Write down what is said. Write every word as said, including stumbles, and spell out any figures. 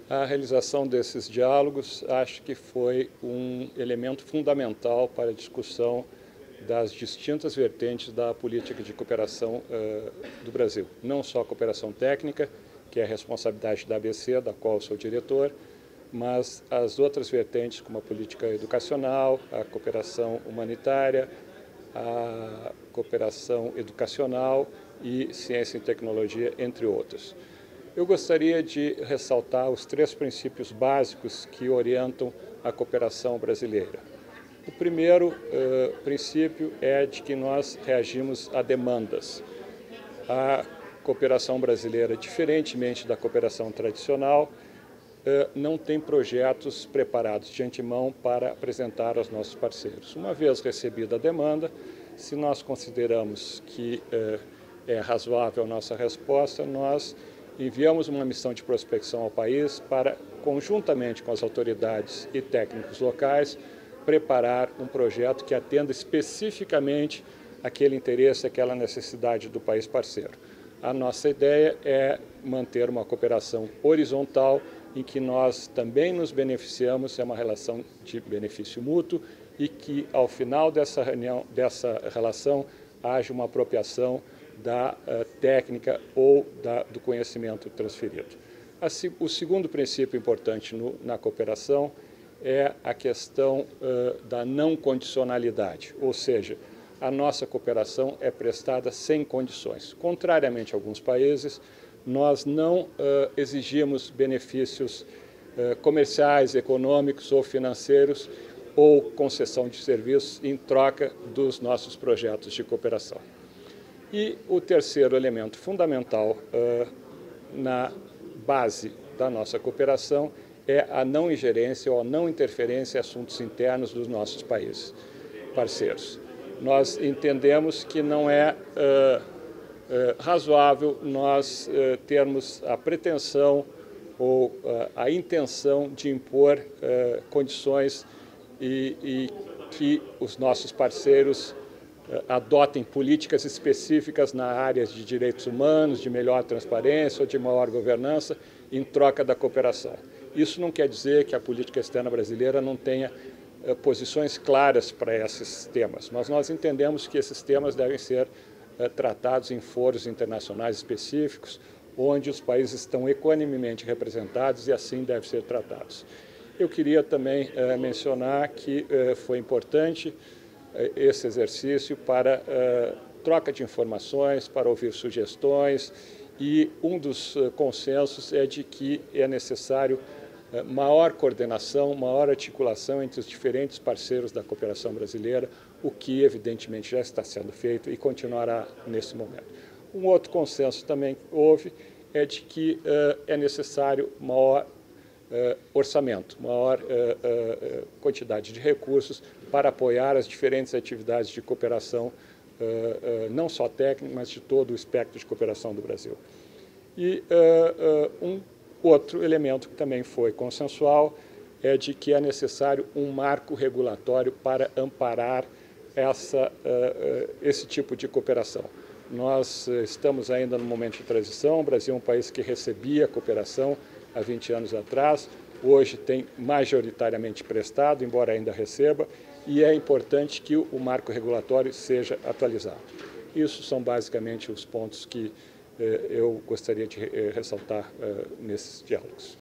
A realização desses diálogos acho que foi um elemento fundamental para a discussão das distintas vertentes da política de cooperação uh, do Brasil. Não só a cooperação técnica, que é a responsabilidade da A B C, da qual sou diretor, mas as outras vertentes, como a política educacional, a cooperação humanitária, a cooperação educacional e ciência e tecnologia, entre outros. Eu gostaria de ressaltar os três princípios básicos que orientam a cooperação brasileira. O primeiro uh, princípio é de que nós reagimos a demandas. A cooperação brasileira, diferentemente da cooperação tradicional, uh, não tem projetos preparados de antemão para apresentar aos nossos parceiros. Uma vez recebida a demanda, se nós consideramos que uh, é razoável a nossa resposta, nós enviamos uma missão de prospecção ao país para, conjuntamente com as autoridades e técnicos locais, preparar um projeto que atenda especificamente aquele interesse, aquela necessidade do país parceiro. A nossa ideia é manter uma cooperação horizontal em que nós também nos beneficiamos, é uma relação de benefício mútuo e que, ao final dessa reunião, dessa relação, haja uma apropriação da uh, técnica ou da, do conhecimento transferido. Assim, o segundo princípio importante no, na cooperação é a questão uh, da não condicionalidade, ou seja, a nossa cooperação é prestada sem condições. Contrariamente a alguns países, nós não uh, exigimos benefícios uh, comerciais, econômicos ou financeiros ou concessão de serviços em troca dos nossos projetos de cooperação. E o terceiro elemento fundamental uh, na base da nossa cooperação é a não ingerência ou a não interferência em assuntos internos dos nossos países parceiros. Nós entendemos que não é uh, uh, razoável nós uh, termos a pretensão ou uh, a intenção de impor uh, condições e, e que os nossos parceiros adotem políticas específicas na área de direitos humanos, de melhor transparência ou de maior governança em troca da cooperação. Isso não quer dizer que a política externa brasileira não tenha uh, posições claras para esses temas, mas nós entendemos que esses temas devem ser uh, tratados em foros internacionais específicos, onde os países estão equanimemente representados e assim devem ser tratados. Eu queria também uh, mencionar que uh, foi importante esse exercício para uh, troca de informações, para ouvir sugestões, e um dos uh, consensos é de que é necessário uh, maior coordenação, maior articulação entre os diferentes parceiros da cooperação brasileira, o que evidentemente já está sendo feito e continuará nesse momento. Um outro consenso também houve é de que uh, é necessário maior Uh, orçamento, maior uh, uh, quantidade de recursos para apoiar as diferentes atividades de cooperação, uh, uh, não só técnica, mas de todo o espectro de cooperação do Brasil. E uh, uh, um outro elemento que também foi consensual é de que é necessário um marco regulatório para amparar essa, uh, uh, esse tipo de cooperação. Nós uh, estamos ainda no momento de transição, o Brasil é um país que recebia cooperação há vinte anos atrás, hoje tem majoritariamente prestado, embora ainda receba, e é importante que o marco regulatório seja atualizado. Isso são basicamente os pontos que eh, eu gostaria de eh, ressaltar eh, nesses diálogos.